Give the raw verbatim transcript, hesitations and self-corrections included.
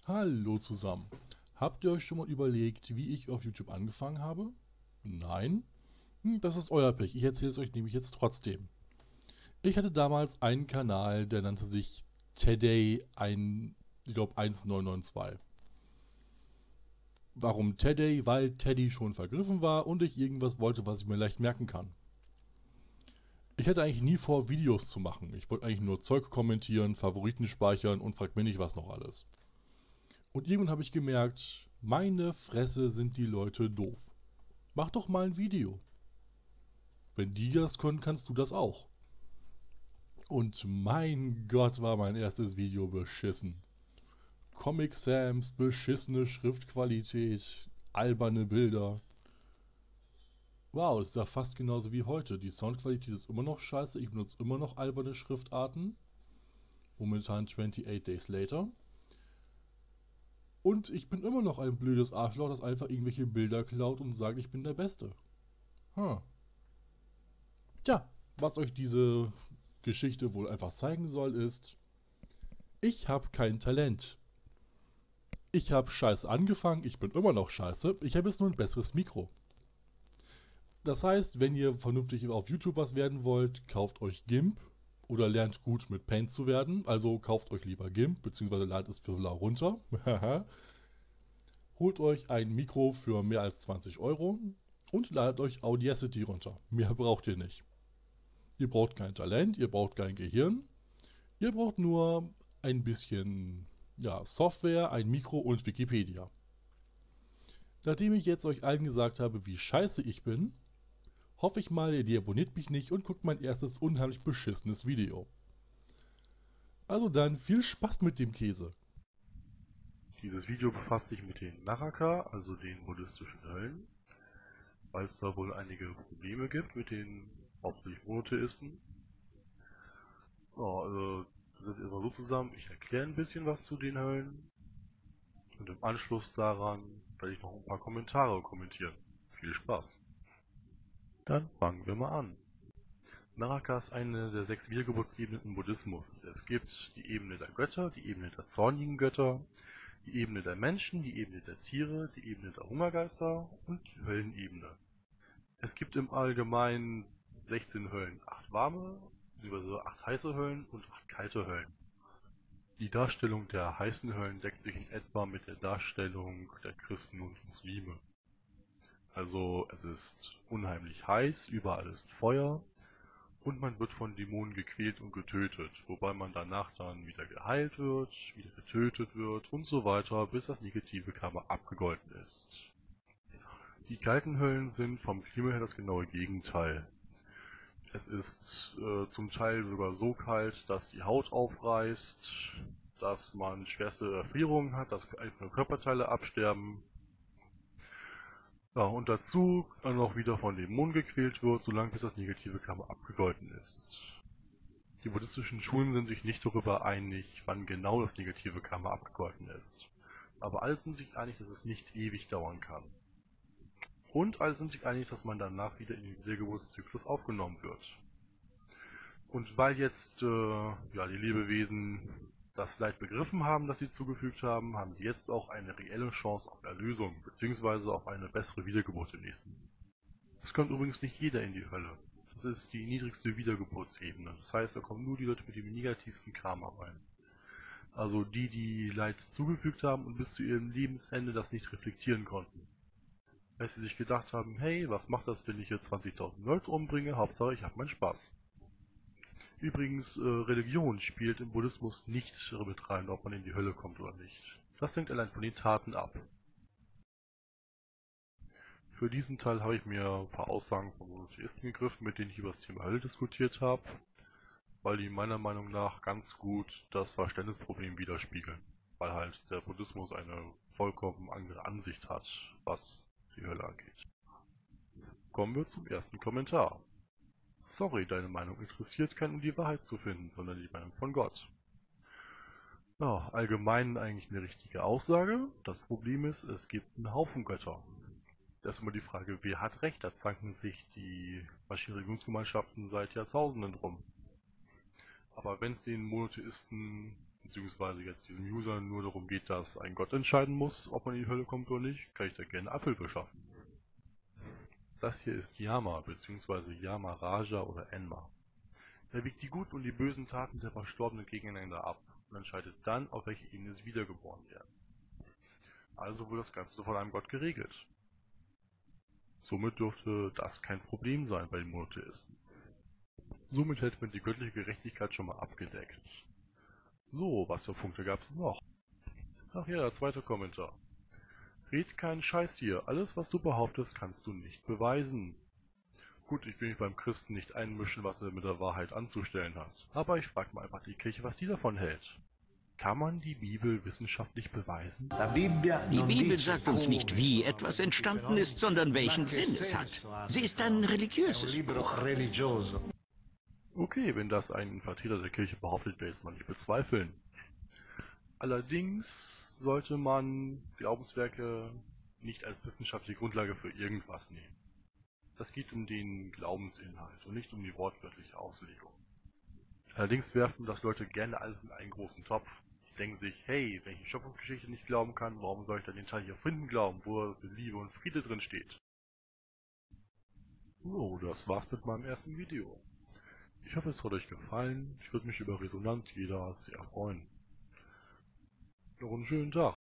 Hallo zusammen. Habt ihr euch schon mal überlegt, wie ich auf YouTube angefangen habe? Nein? Hm, das ist euer Pech. Ich erzähle es euch nämlich jetzt trotzdem. Ich hatte damals einen Kanal, der nannte sich Teddy ein, ich glaube eins neun neun zwei. Warum Teddy? Weil Teddy schon vergriffen war und ich irgendwas wollte, was ich mir leicht merken kann. Ich hatte eigentlich nie vor, Videos zu machen. Ich wollte eigentlich nur Zeug kommentieren, Favoriten speichern und frag mich nicht was noch alles. Und irgendwann habe ich gemerkt, meine Fresse sind die Leute doof. Mach doch mal ein Video. Wenn die das können, kannst du das auch. Und mein Gott, war mein erstes Video beschissen. Comic Sans, beschissene Schriftqualität, alberne Bilder. Wow, das ist ja fast genauso wie heute. Die Soundqualität ist immer noch scheiße, ich benutze immer noch alberne Schriftarten. Momentan achtundzwanzig Days Later. Und ich bin immer noch ein blödes Arschloch, das einfach irgendwelche Bilder klaut und sagt, ich bin der Beste. Hm. Tja, was euch diese Geschichte wohl einfach zeigen soll, ist, ich habe kein Talent. Ich habe scheiße angefangen, ich bin immer noch scheiße, ich habe jetzt nur ein besseres Mikro. Das heißt, wenn ihr vernünftig auf YouTube was werden wollt, kauft euch GIMP oder lernt gut mit Paint zu werden. Also kauft euch lieber GIMP, beziehungsweise ladet es für lau runter. Holt euch ein Mikro für mehr als zwanzig Euro und ladet euch Audacity runter. Mehr braucht ihr nicht. Ihr braucht kein Talent, ihr braucht kein Gehirn. Ihr braucht nur ein bisschen ja, Software, ein Mikro und Wikipedia. Nachdem ich jetzt euch allen gesagt habe, wie scheiße ich bin, hoffe ich mal, ihr deabonniert mich nicht und guckt mein erstes unheimlich beschissenes Video. Also dann viel Spaß mit dem Käse. Dieses Video befasst sich mit den Naraka, also den buddhistischen Höllen, weil es da wohl einige Probleme gibt mit den hauptsächlich Monotheisten. Ja, also das ist erstmal so zusammen, ich erkläre ein bisschen was zu den Höllen und im Anschluss daran werde ich noch ein paar Kommentare kommentieren. Viel Spaß! Dann fangen wir mal an. Naraka ist eine der sechs Wiedergeburtsebenen im Buddhismus. Es gibt die Ebene der Götter, die Ebene der zornigen Götter, die Ebene der Menschen, die Ebene der Tiere, die Ebene der Hungergeister und die Höllenebene. Es gibt im Allgemeinen sechzehn Höllen, acht warme, bzw. acht heiße Höllen und acht kalte Höllen. Die Darstellung der heißen Höllen deckt sich in etwa mit der Darstellung der Christen und Muslime. Also es ist unheimlich heiß, überall ist Feuer und man wird von Dämonen gequält und getötet, wobei man danach dann wieder geheilt wird, wieder getötet wird und so weiter, bis das negative Karma abgegolten ist. Die kalten Höllen sind vom Klima her das genaue Gegenteil. Es ist äh, zum Teil sogar so kalt, dass die Haut aufreißt, dass man schwerste Erfrierungen hat, dass einzelne Körperteile absterben. Ja, und dazu dann auch wieder von Dämonen gequält wird, solange bis das negative Karma abgegolten ist. Die buddhistischen Schulen sind sich nicht darüber einig, wann genau das negative Karma abgegolten ist. Aber alle sind sich einig, dass es nicht ewig dauern kann. Und alle sind sich einig, dass man danach wieder in den Wiedergeburtszyklus aufgenommen wird. Und weil jetzt äh, ja, die Lebewesen das Leid begriffen haben, das sie zugefügt haben, haben sie jetzt auch eine reelle Chance auf Erlösung, beziehungsweise auf eine bessere Wiedergeburt im nächsten. Es kommt übrigens nicht jeder in die Hölle. Das ist die niedrigste Wiedergeburtsebene. Das heißt, da kommen nur die Leute mit dem negativsten Karma rein. Also die, die Leid zugefügt haben und bis zu ihrem Lebensende das nicht reflektieren konnten. Weil sie sich gedacht haben, hey, was macht das, wenn ich jetzt zwanzigtausend Leute umbringe? Hauptsache, ich habe meinen Spaß. Übrigens, äh, Religion spielt im Buddhismus nicht mit rein, ob man in die Hölle kommt oder nicht. Das hängt allein von den Taten ab. Für diesen Teil habe ich mir ein paar Aussagen von Monotheisten gegriffen, mit denen ich über das Thema Hölle diskutiert habe, weil die meiner Meinung nach ganz gut das Verständnisproblem widerspiegeln. Weil halt der Buddhismus eine vollkommen andere Ansicht hat, was die Hölle angeht. Kommen wir zum ersten Kommentar. Sorry, deine Meinung interessiert keinen, um die Wahrheit zu finden, sondern die Meinung von Gott. Ja, allgemein eigentlich eine richtige Aussage. Das Problem ist, es gibt einen Haufen Götter. Da ist immer die Frage, wer hat recht? Da zanken sich die verschiedenen Religionsgemeinschaften seit Jahrtausenden drum. Aber wenn es den Monotheisten beziehungsweise jetzt diesem User nur darum geht, dass ein Gott entscheiden muss, ob man in die Hölle kommt oder nicht, kann ich da gerne Abhilfe schaffen. Das hier ist Yama, beziehungsweise Yamaraja oder Enma. Er wiegt die guten und die bösen Taten der Verstorbenen gegeneinander ab und entscheidet dann, auf welche Ebene sie wiedergeboren werden. Also wurde das Ganze von einem Gott geregelt. Somit dürfte das kein Problem sein bei den Monotheisten. Somit hätten wir die göttliche Gerechtigkeit schon mal abgedeckt. So, was für Punkte gab es noch? Ach ja, der zweite Kommentar. Red keinen Scheiß hier, alles was du behauptest, kannst du nicht beweisen. Gut, ich will mich beim Christen nicht einmischen, was er mit der Wahrheit anzustellen hat, aber ich frage mal einfach die Kirche, was die davon hält. Kann man die Bibel wissenschaftlich beweisen? Die Bibel sagt uns nicht, wie etwas entstanden ist, sondern welchen Sinn es hat. Sie ist ein religiöses Buch. Okay, wenn das ein Vertreter der Kirche behauptet, werde ich es mal nicht bezweifeln. Allerdings sollte man Glaubenswerke nicht als wissenschaftliche Grundlage für irgendwas nehmen. Das geht um den Glaubensinhalt und nicht um die wortwörtliche Auslegung. Allerdings werfen das Leute gerne alles in einen großen Topf. Die denken sich, hey, wenn ich die Schöpfungsgeschichte nicht glauben kann, warum soll ich dann den Teil hier finden glauben, wo Liebe und Friede drin steht? So, das war's mit meinem ersten Video. Ich hoffe, es hat euch gefallen. Ich würde mich über Resonanz jeder sehr freuen. Noch einen schönen Tag.